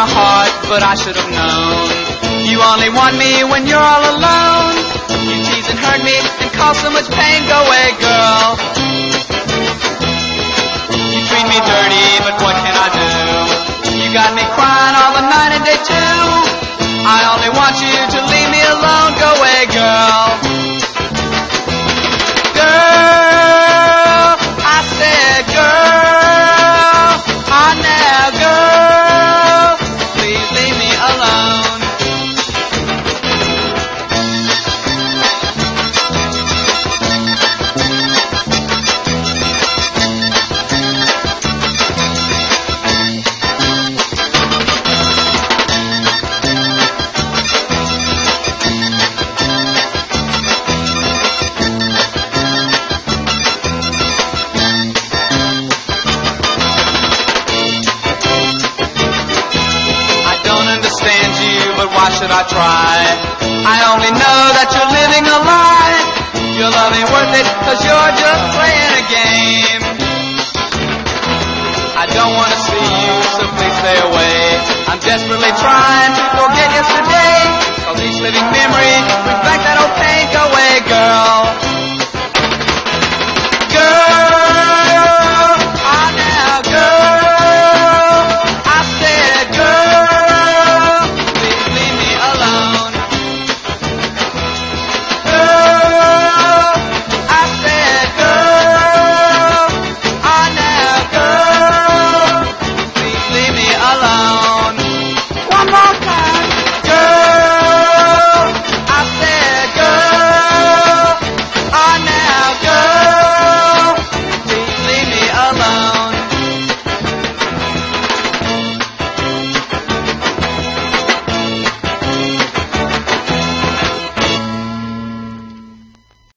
my heart, but I should have known. You only want me when you're all alone. You tease and hurt me and cause so much pain. Go away, girl. You treat me dirty, but what can I do? You got me crying all the night and day too. I only want you to leave me alone. Go away, girl. Girl, I said girl. I now, girl, please leave me alone. Why should I try? I only know that you're living a lie. Your love ain't worth it, cause you're just playing a game. I don't wanna see you, so please stay away. I'm desperately trying to forget yesterday, cause each living memory brings back that old